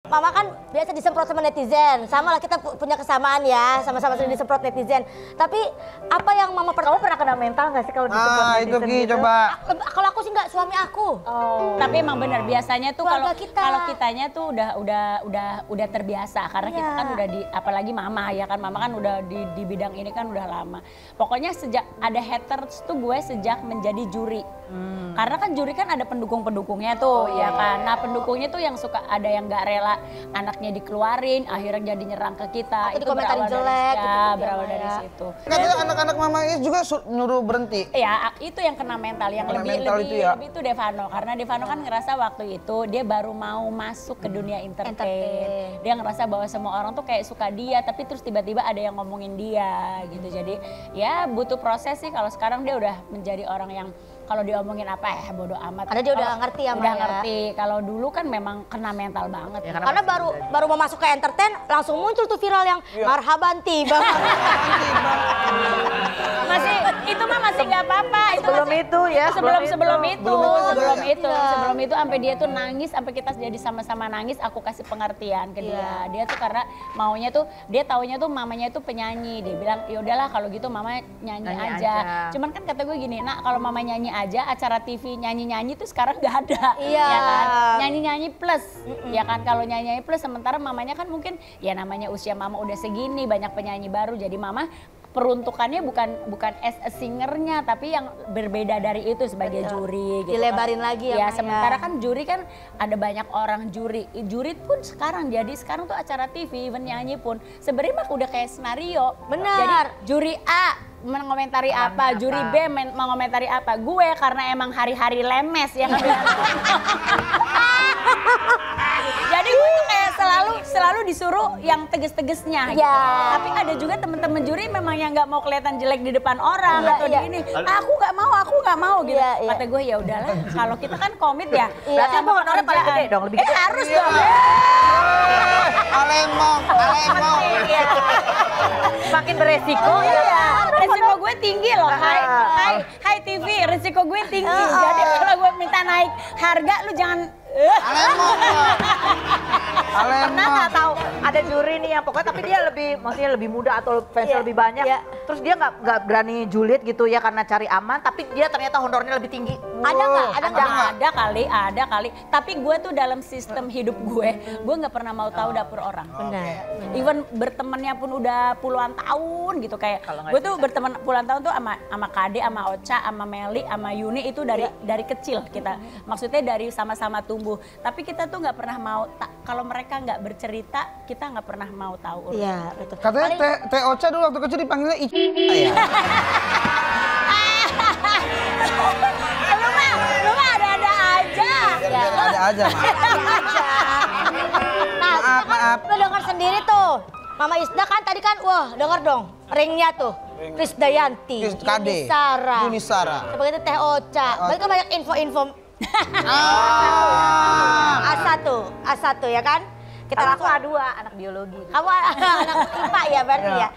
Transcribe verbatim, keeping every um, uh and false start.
Mama kan biasa disemprot sama netizen. Sama lah kita punya kesamaan ya, sama-sama sering disemprot netizen. Tapi apa yang Mama pernah, kamu pernah kena mental nggak sih kalau disemprot ah, netizen? Itu Ki, gitu? Coba. Kalau aku sih nggak, suami aku. Oh. Tapi emang benar biasanya tuh kalau kita. kalau kitanya tuh udah udah udah udah terbiasa karena yeah. kita kan udah di apalagi Mama ya kan, Mama kan udah di di bidang ini kan udah lama. Pokoknya sejak ada haters tuh gue sejak menjadi juri. Hmm. Karena kan juri kan ada pendukung-pendukungnya tuh, oh, ya kan. Nah pendukungnya tuh yang suka ada yang nggak rela anaknya dikeluarin, akhirnya jadi nyerang ke kita. Atau itu berawal jelek, dari, gitu, ya, gitu, berawal ya. dari situ. Katanya anak-anak Mama Is juga nyuruh berhenti. Ya itu yang kena mental, yang kena lebih mental lebih itu, ya? lebih itu Devano. Karena Devano kan ngerasa waktu itu dia baru mau masuk ke dunia entertain. entertain. Dia ngerasa bahwa semua orang tuh kayak suka dia, tapi terus tiba-tiba ada yang ngomongin dia gitu. Jadi ya butuh proses sih. Kalau sekarang dia udah menjadi orang yang kalau diomongin apa ya bodo amat. Ada dia udah ngerti ya, udah ngerti. Kalau dulu kan memang kena mental banget. Ya, karena, karena baru jadi. baru mau masuk ke entertain langsung muncul tuh viral yang ya. Marhaban tiba. Masih itu mah masih nggak apa-apa. Itu sebelum masih, itu ya. Sebelum sebelum itu, sebelum itu, sebelum ya. itu, ya. sebelum itu sampai dia tuh nangis, sampai kita jadi sama-sama nangis. Aku kasih pengertian ke dia. Ya. Dia tuh karena maunya tuh dia taunya tuh mamanya tuh penyanyi. Dia bilang ya udahlah kalau gitu mama nyanyi, nyanyi aja. aja. Cuman kan kata gue gini, nak kalau mama nyanyi aja acara T V nyanyi-nyanyi tuh sekarang nggak ada, iya. ya kan? Nyanyi-nyanyi plus, mm-mm. ya kan? Kalau nyanyi-nyanyi plus, sementara mamanya kan mungkin ya namanya usia mama udah segini, banyak penyanyi baru, jadi mama peruntukannya bukan bukan as a singernya, tapi yang berbeda dari itu sebagai Betul. juri. Gitu Dilebarin kan. lagi ya. Ya sementara kan juri kan ada banyak orang juri, juri pun sekarang jadi sekarang tuh acara T V, even nyanyi pun sebenarnya mah udah kayak senario. Benar. Jadi juri A mengomentari apa, apa, juri B men mengomentari apa. Gue karena emang hari-hari lemes ya kan. Jadi gue tuh kayak selalu selalu disuruh yang tegas-tegasnya gitu. Ya. Tapi ada juga temen-temen juri memang yang nggak mau kelihatan jelek di depan orang ya, atau ya. di ini. Aku nggak mau, aku nggak mau gitu. Ya, ya. Kata gue ya udahlah. Kalau kita kan komit ya. Berarti ya. Honornya paling gede dong, lebih gede. Eh, harus ya. dong. Alemong, alemong. Makin beresiko. Iya. Resiko gue tinggi loh. Hai, hai, hai T V. Resiko gue tinggi. Jadi kalau gue minta naik harga, lu jangan. Alemong. Pernah nggak tahu ada juri nih yang pokoknya tapi dia lebih maksudnya lebih muda atau fansnya yeah, lebih banyak, yeah. terus dia nggak nggak berani julid gitu ya karena cari aman, tapi dia ternyata honornya lebih tinggi. Ada nggak? Ada Ada, ada kali, ada kali. Tapi gue tuh dalam sistem hidup gue, gue nggak pernah mau tahu dapur orang. Benar. Even bertemannya pun udah puluhan tahun gitu kayak. Gue tuh berteman puluhan tahun tuh sama sama Kade, sama Ocha, sama Meli, sama Yuni itu dari ya. dari kecil kita. Maksudnya dari sama-sama tumbuh. Tapi kita tuh nggak pernah mau kalau mereka nggak bercerita, kita nggak pernah mau tahu. Iya betul. Katanya Teh Teh Ocha dulu waktu kecil dipanggilnya Ica ya. Lu mah, lu mah ada-ada aja. Ya, ada aja, Mak. Nah, maaf, kan maaf. lo dengar sendiri tuh. Mama Isda kan tadi kan, wah denger dong ringnya tuh. Krisdayanti, Kade, Yunisara, Yunisara. sebagai itu Teh Ocha. Berarti kan banyak info-info. Ah. A satu, A satu ya kan? Kita langsung A dua, anak biologi. Kamu anak I P A ya berarti ya.